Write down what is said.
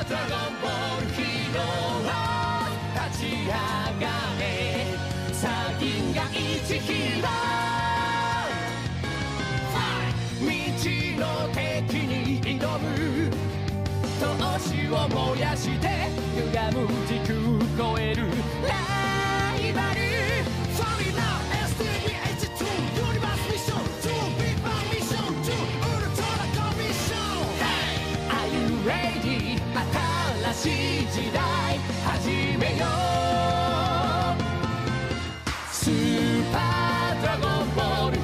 ドラゴンボールヒーロー立ち上がれサギンが一ヒーロー未知の敵に挑む闘志を燃やして歪む時空超えるライバル Sorry now STVH2 ユニバースミッション2ビッグバンミッション2ウルトラコミッション Hey! Are you ready? 新しい時代始めようスーパードラゴンボール